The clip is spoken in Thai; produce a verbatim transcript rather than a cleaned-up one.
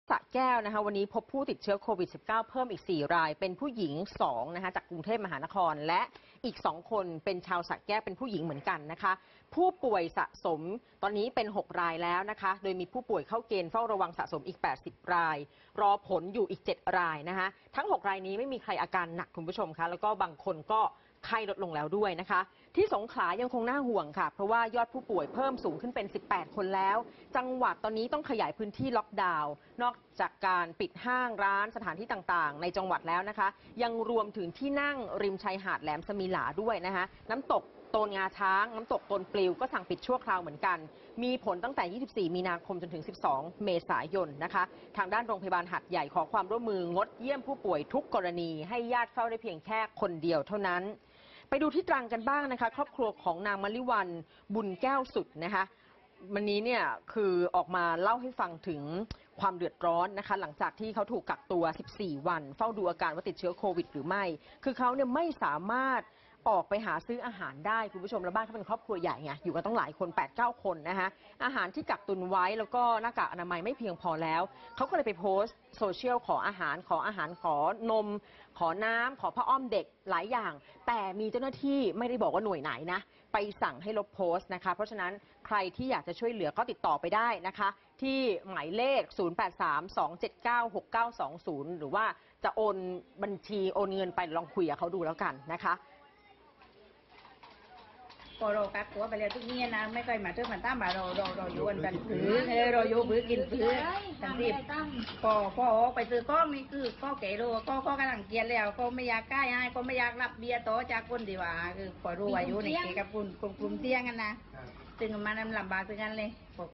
สระแก้วนะคะวันนี้พบผู้ติดเชื้อโควิด สิบเก้า เพิ่มอีกสี่รายเป็นผู้หญิงสองนะคะจากกรุงเทพมหานครและอีกสองคนเป็นชาวสระแก้วเป็นผู้หญิงเหมือนกันนะคะผู้ป่วยสะสมตอนนี้เป็นหกรายแล้วนะคะโดยมีผู้ป่วยเข้าเกณฑ์เฝ้าระวังสะสมอีกแปดสิบรายรอผลอยู่อีกเจ็ดรายนะคะทั้งหกรายนี้ไม่มีใครอาการหนักคุณผู้ชมคะแล้วก็บางคนก็ไข้ลดลงแล้วด้วยนะคะที่สงขลายังคงน่าห่วงค่ะเพราะว่ายอดผู้ป่วยเพิ่มสูงขึ้นเป็นสิบแปดคนแล้วจังหวัดตอนนี้ต้องขยายพื้นที่ล็อกดาวน์นอกจากการปิดห้างร้านสถานที่ต่างๆในจังหวัดแล้วนะคะยังรวมถึงที่นั่งริมชายหาดแหลมสมิหลาด้วยนะคะน้ำตกโตนงาช้างน้ำตกโตนปลิวก็สั่งปิดชั่วคราวเหมือนกันมีผลตั้งแต่ยี่สิบสี่มีนาคมจนถึงสิบสองเมษายนนะคะทางด้านโรงพยาบาลหัดใหญ่ขอความร่วมมืองดเยี่ยมผู้ป่วยทุกกรณีให้ญาติเฝ้าได้เพียงแค่คนเดียวเท่านั้นไปดูที่ตรังกันบ้างนะคะครอบครัวของนางมลิวันบุญแก้วสุดนะคะวันนี้เนี่ยคือออกมาเล่าให้ฟังถึงความเดือดร้อนนะคะหลังจากที่เขาถูกกักตัวสิบสี่วันเฝ้าดูอาการว่าติดเชื้อโควิดหรือไม่คือเขาเนี่ยไม่สามารถออกไปหาซื้ออาหารได้คุณผู้ชมแล้วบ้านเขาเป็นครอบครัวใหญ่ไงอยู่กันต้องหลายคน แปดเก้า คนนะคะอาหารที่กักตุนไว้แล้วก็หน้ากากอนามัยไม่เพียงพอแล้วเขาก็เลยไปโพสต์โซเชียลขออาหารขออาหารขอนมขอน้ำขอผ้าอ้อมเด็กหลายอย่างแต่มีเจ้าหน้าที่ไม่ได้บอกว่าหน่วยไหนนะไปสั่งให้ลบโพสต์นะคะเพราะฉะนั้นใครที่อยากจะช่วยเหลือก็ติดต่อไปได้นะคะที่หมายเลขศูนย์ แปด สาม สอง เจ็ด เก้า หก เก้า สอง ศูนย์หรือว่าจะโอนบัญชีโอนเงินไปลองคุยกับเขาดูแล้วกันนะคะพอเรากักตัวไปแล้วทุกนี้นะไม่เคยมาเที่ยวมันตั้มมาเราเราเราอยู่กันกันผือเออเราอยู่ผือกินผือทันทีพอพอออกไปซื้อก้องนี่คือก้อเก๋โลก้อก้อกำลังเกียนแล้วก็ไม่อยากใกล้ให้ก็ไม่อยากรับเบียร์โตจากคนดีว่าคือพอรู้ว่าอยู่ในเกกับกลุ่มกลุ่มกลุ่มเสี่ยงกันนะซึ่งมันลำบากถึงกันเลย